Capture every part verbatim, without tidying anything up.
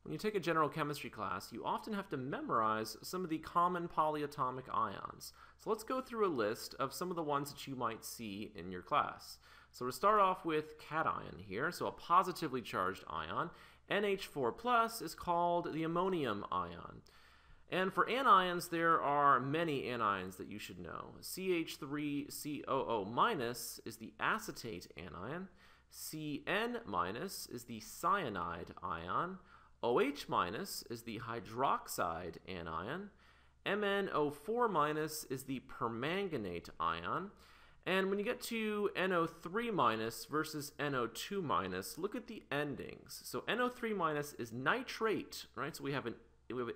When you take a general chemistry class, you often have to memorize some of the common polyatomic ions. So let's go through a list of some of the ones that you might see in your class. So we'll start off with cation here, so a positively charged ion. N H four plus is called the ammonium ion. And for anions, there are many anions that you should know. C H three C O O minus is the acetate anion. C N minus is the cyanide ion. OH minus is the hydroxide anion. M N O four minus is the permanganate ion. And when you get to N O three minus versus N O two minus, look at the endings. So N O three minus is nitrate, right? So we have an we have an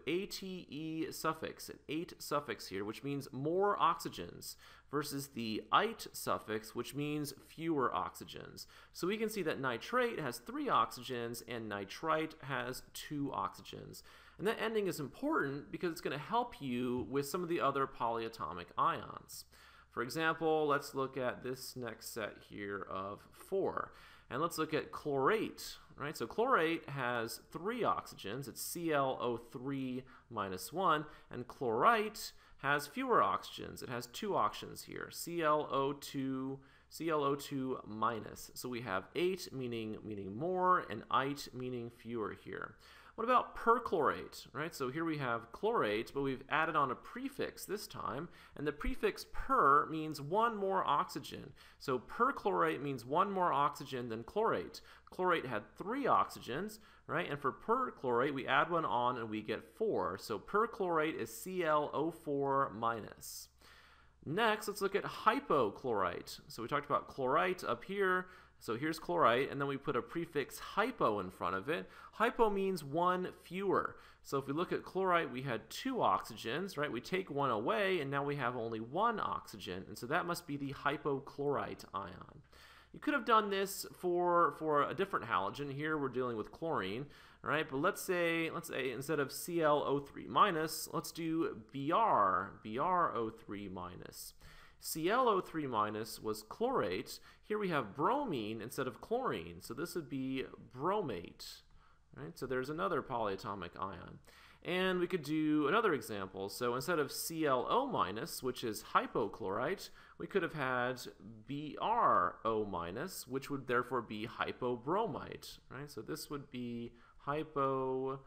ate suffix, an ate suffix here, which means more oxygens, versus the ite suffix, which means fewer oxygens. So we can see that nitrate has three oxygens and nitrite has two oxygens. And that ending is important because it's going to help you with some of the other polyatomic ions. For example, let's look at this next set here of four. And let's look at chlorate, right? So chlorate has three oxygens. It's C l O three minus one. And chlorite has fewer oxygens. It has two oxygens here, C l O two, C l O two minus. So we have eight meaning, meaning more, and ite meaning fewer here. What about perchlorate, right? So here we have chlorate, but we've added on a prefix this time, and the prefix per means one more oxygen. So perchlorate means one more oxygen than chlorate. Chlorate had three oxygens, right? And for perchlorate, we add one on and we get four. So perchlorate is C l O four minus. Next, let's look at hypochlorite. So we talked about chlorite up here. So here's chlorite, and then we put a prefix hypo in front of it. Hypo means one fewer. So if we look at chlorite, we had two oxygens, right? We take one away, and now we have only one oxygen, and so that must be the hypochlorite ion. You could have done this for, for a different halogen. Here we're dealing with chlorine, right? But let's say, let's say instead of C l O three minus, let's do Br, B r O three minus. C l O three minus was chlorate. Here we have bromine instead of chlorine, so this would be bromate. Right? So there's another polyatomic ion. And we could do another example. So instead of C l O minus, which is hypochlorite, we could have had B r O minus, which would therefore be hypobromite. Right? So this would be hypobromite.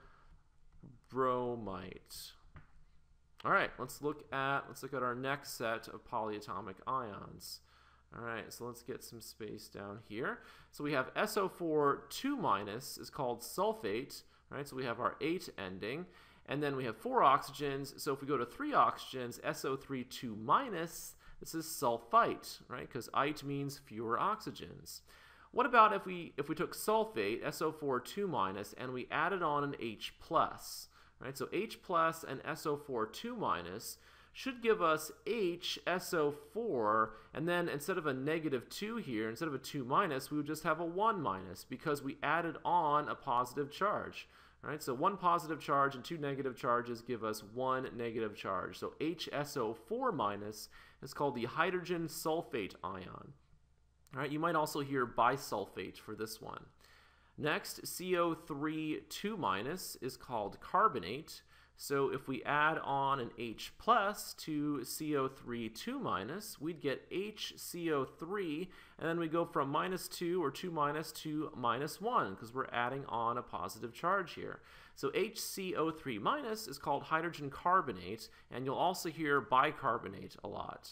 All right, let's look at let's look at our next set of polyatomic ions. All right, so let's get some space down here. So we have S O four two minus is called sulfate, right? So we have our eight ending, and then we have four oxygens. So if we go to three oxygens, S O three two minus, this is sulfite, right? Because ite means fewer oxygens. What about if we if we took sulfate, S O four two minus, and we added on an H plus? Right, so H plus and S O four two minus should give us H S O four, and then instead of a negative two here, instead of a two minus, we would just have a one minus because we added on a positive charge. Right, so one positive charge and two negative charges give us one negative charge. So H S O four minus is called the hydrogen sulfate ion. All right, you might also hear bisulfate for this one. Next, C O three two minus is called carbonate. So if we add on an H plus to C O three two minus, we'd get H C O three, and then we go from minus two or two minus to minus one because we're adding on a positive charge here. So H C O three minus is called hydrogen carbonate, and you'll also hear bicarbonate a lot.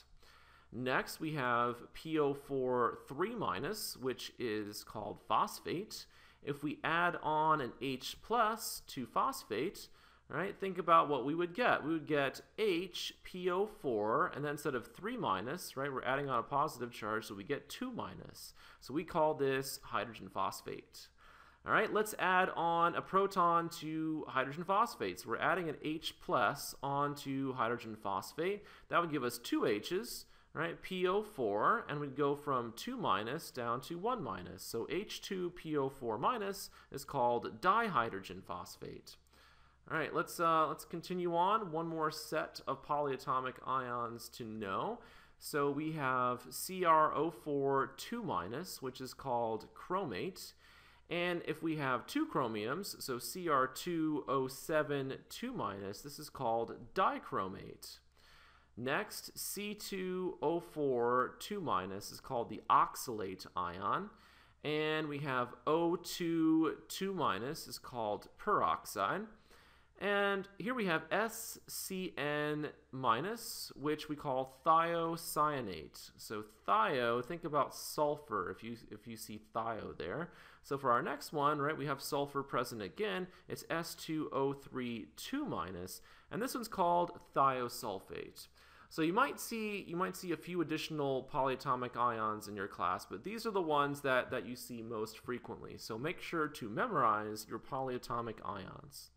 Next, we have P O four three minus, which is called phosphate. If we add on an H plus to phosphate, right, think about what we would get. We would get H P O four, and then instead of three minus, right, we're adding on a positive charge, so we get two minus. So we call this hydrogen phosphate. All right, let's add on a proton to hydrogen phosphate. So we're adding an H plus onto hydrogen phosphate. That would give us two H's. Right, P O four, and we'd go from two minus down to one minus. So H two P O four minus is called dihydrogen phosphate. All right, let's, uh, let's continue on. One more set of polyatomic ions to know. So we have C r O four two minus, which is called chromate. And if we have two chromiums, so C R two O seven two minus, this is called dichromate. Next, C two O four two minus is called the oxalate ion. And we have O two two minus is called peroxide. And here we have S C N minus, which we call thiocyanate. So thio, think about sulfur if you if you see thio there. So for our next one, right, we have sulfur present again. It's S two O three two minus, and this one's called thiosulfate. So you might see you might see a few additional polyatomic ions in your class, but these are the ones that, that you see most frequently. So make sure to memorize your polyatomic ions.